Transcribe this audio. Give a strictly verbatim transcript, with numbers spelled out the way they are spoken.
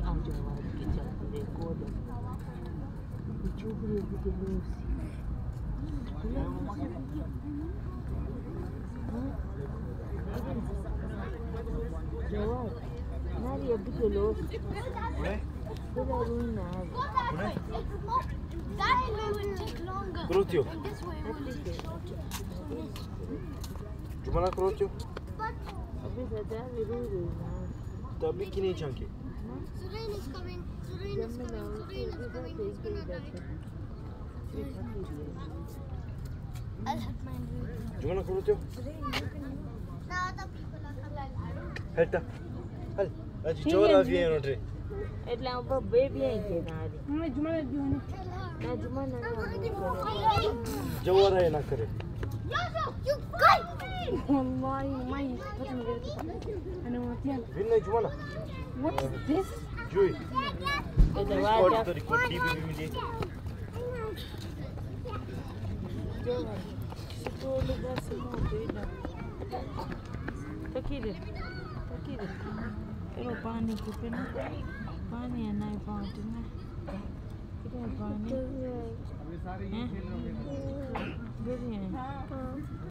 Anjawa kitchen record. Chukuri Bukelusi. Jawad, Nari a Bukelusi. What are you now? That will take longer. Crutio. This way will take longer. Jumala Crutio? Abhi sada viruru na. Tabi kini chunky. Surain is coming. Surain is coming. Surain is coming. He's gonna die. I'll help my dude. Jumala Crutio? Now the people are coming. Heta. Hal. Aji chora viye notre. એટલે આ baby I છે નારી મને જુમાને જોને ના જુમાને જવરા એ ના કરે You guys! Wallahi, my أنا وطيان. Vinna jumala. What is this? Joy. એટલે Record વાટા to record T V में સ્કૂલ બસ નો બેડા તકીરે તકીરે એનો પાણી કુપે ના પાણી આના પાણી ના किधर पानी हैं?